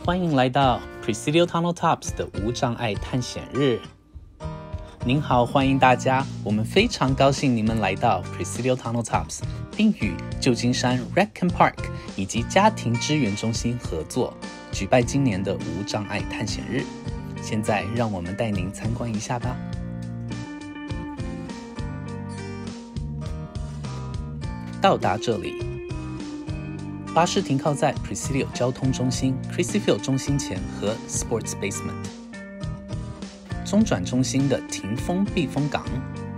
欢迎来到 Presidio Tunnel Tops 的无障碍探险日。您好，欢迎大家，我们非常高兴你们来到 Presidio Tunnel Tops， 并与旧金山 Rec and Park 以及家庭支援中心合作，举办今年的无障碍探险日。现在让我们带您参观一下吧。到达这里，巴士停靠在 Presidio 交通中心 Presidio 中心前和 Sports Basement。中转中心的停风避风港，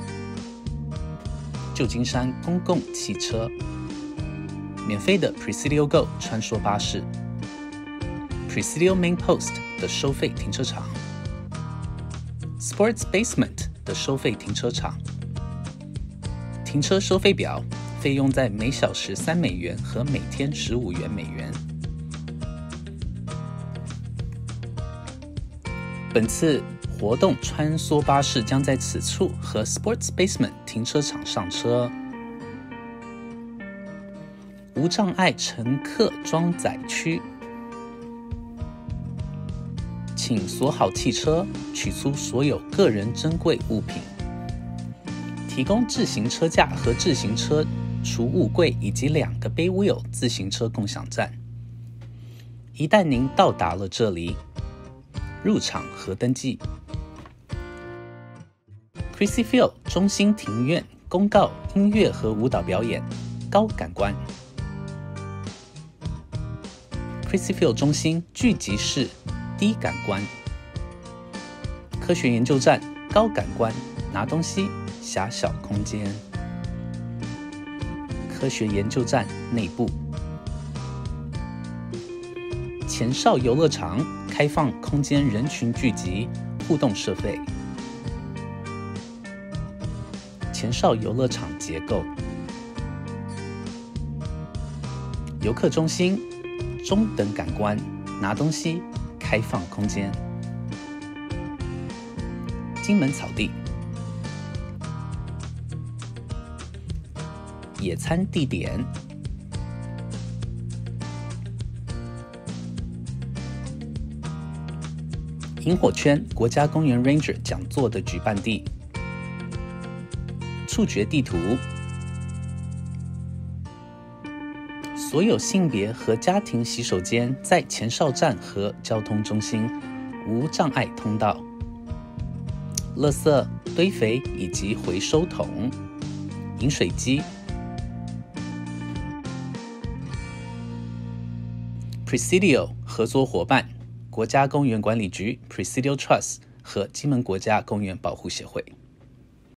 旧金山公共汽车，免费的 Presidio Go 穿梭巴士， Presidio Main Post 的收费停车场， Sports Basement 的收费停车场。停车收费表，费用在每小时$3和每天$15。本次活动穿梭巴士将在此处和 Sports Basement 停车场上车。无障碍乘客装载区，请锁好汽车，取出所有个人珍贵物品。提供自行车架和自行车储物柜以及2个 Bay Wheel 自行车共享站。一旦您到达了这里，入场和登记。Presidio 中心庭院公告音乐和舞蹈表演，高感官。Presidio 中心聚集室，低感官。科学研究站，高感官，拿东西，狭小空间。科学研究站内部。前哨游乐场，开放空间，人群聚集，互动设备。前哨游乐场结构。游客中心，中等感官，拿东西，开放空间。金门草地。野餐地点。萤火圈国家公园 Ranger 讲座的举办地。触觉地图。所有性别和家庭洗手间在前哨站和交通中心，无障碍通道。垃圾堆肥以及回收桶。饮水机。Presidio 合作伙伴，国家公园管理局 Presidio Trust 和金门国家公园保护协会。